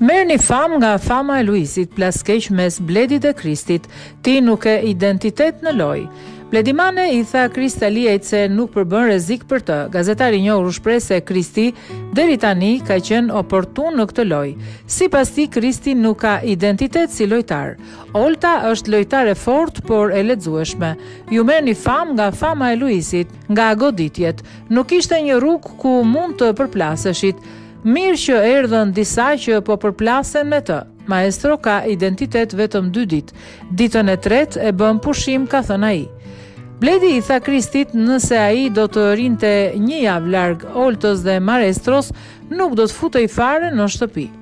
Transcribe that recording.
Merrni famë nga fama e Luisit, plaskeq mes Bledit dhe Kristit, ti nuk e identitet në loj. Bledimane i tha Kristaliajt se nuk përbën rrezik për të. Gazetari i njohur u shpreh se Kristi deri tani ka qenë oportun në këtë lojë. Sipas tij, Kristi nuk ka identitet si lojtar. Olta është lojtare fort, por e lexueshme. Ju merrni famë nga fama e Luisit, nga goditjet. Nuk ishte një rrugë ku mund të përplaseshit. Mirë që erdhën disa që po përplasen me të. Maestro ka identitet vetëm 2 ditë. Ditën e tretë e bën pushim, ka thënë ai. Bledi i tha Kristit nëse ai do të rinte një javë larg Oltës dhe Maestros, nuk do të futej fare në shtëpi.